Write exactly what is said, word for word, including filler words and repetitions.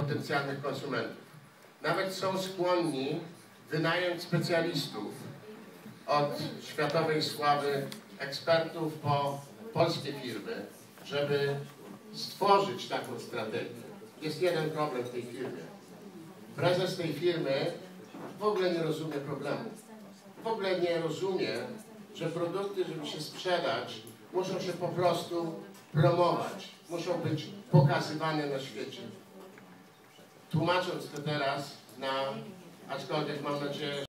potencjalnych konsumentów. Nawet są skłonni wynająć specjalistów od światowej sławy, ekspertów po polskie firmy, żeby stworzyć taką strategię. Jest jeden problem w tej firmie. Prezes tej firmy w ogóle nie rozumie problemu. W ogóle nie rozumie, że produkty, żeby się sprzedać, muszą się po prostu promować. Muszą być pokazywane na świecie. Tłumacząc to teraz na, aczkolwiek mam nadzieję,